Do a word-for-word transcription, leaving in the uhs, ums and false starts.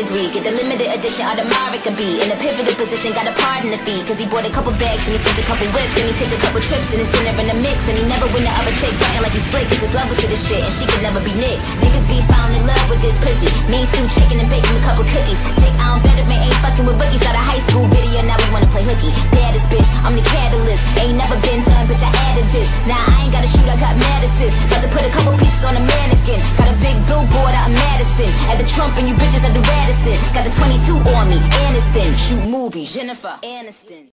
degree. Get the limited edition Audemars could be in a pivotal position, got a pardon the fee. Cause he bought a couple bags and he sent a couple whips, and he take a couple trips and his dinner in the mix. And he never win the other chick, acting like he's slick, cause his love was to the shit and she could never be nicked. Niggas be found in love with this pussy. Me and Stu chicken and bake him a couple cookies. Dick on veteran, ain't fucking with boogies. Started a high school video, now we wanna play hooky. Baddest bitch, I'm the catalyst. Ain't never been done, bitch, I added this. Now I ain't gotta shoot, I got mad assist. About to put a couple pieces on a mannequin. Got a big billboard out in Madison. At the Trump and you bitches at the Radisson. Got the twenty-two on me, Aniston. Shoot movies, Jennifer Aniston.